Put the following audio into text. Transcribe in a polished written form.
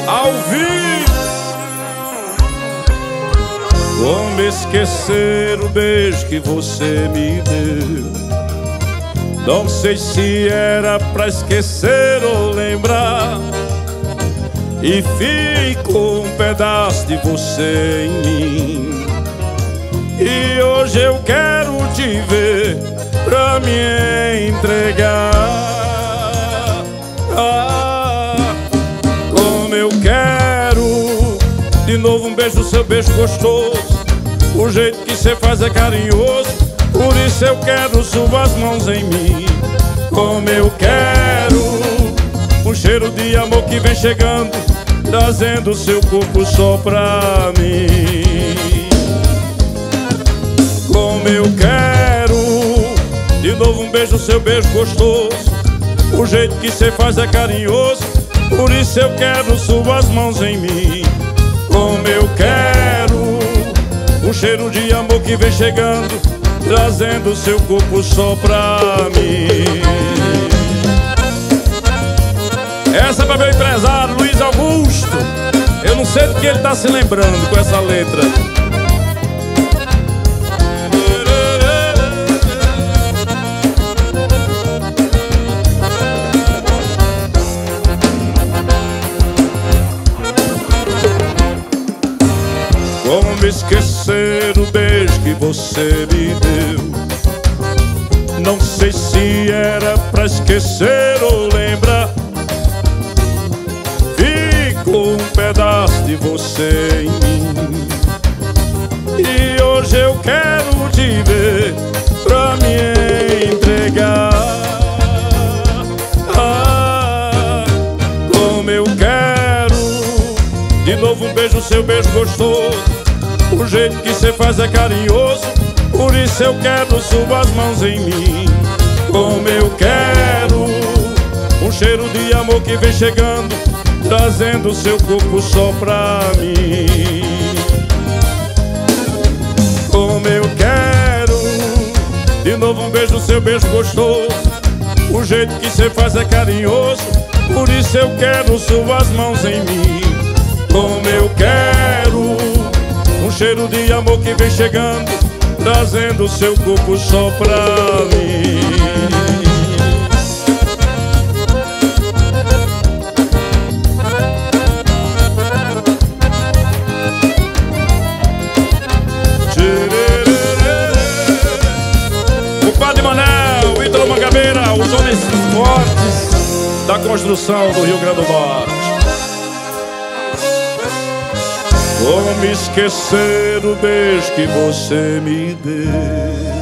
ao vivo. Como esquecer o beijo que você me deu? Não sei se era pra esquecer ou lembrar. E ficou um pedaço de você em mim. E hoje eu quero te ver pra me entregar. Como eu quero de novo um beijo, seu beijo gostoso. O jeito que cê faz é carinhoso, por isso eu quero suas mãos em mim. Como eu quero um cheiro de amor que vem chegando, trazendo seu corpo só pra mim. Como eu quero de novo um beijo, seu beijo gostoso. O jeito que cê faz é carinhoso, por isso eu quero suas mãos em mim. Como eu quero um cheiro de amor que vem chegando, trazendo seu corpo só pra mim. Essa é pra meu empresário Luiz Augusto. Eu não sei do que ele tá se lembrando com essa letra. Como esquecer o beijo que você me deu? Não sei se era pra esquecer ou lembrar. Ficou um pedaço de você em mim. E hoje eu quero te ver pra me entregar. Como eu quero de novo um beijo, seu beijo gostoso. O jeito que cê faz é carinhoso, por isso eu quero suas mãos em mim. Como eu quero um cheiro de amor que vem chegando, trazendo seu corpo só pra mim. Como eu quero de novo um beijo, seu beijo gostoso. O jeito que cê faz é carinhoso, por isso eu quero suas mãos em mim. Como eu quero um cheiro de amor que vem chegando, trazendo seu corpo só pra mim. O Padre Manel, o Ítalo Mangabeira, os homens fortes da construção do Rio Grande do Norte. Como esquecer o beijo que você me deu?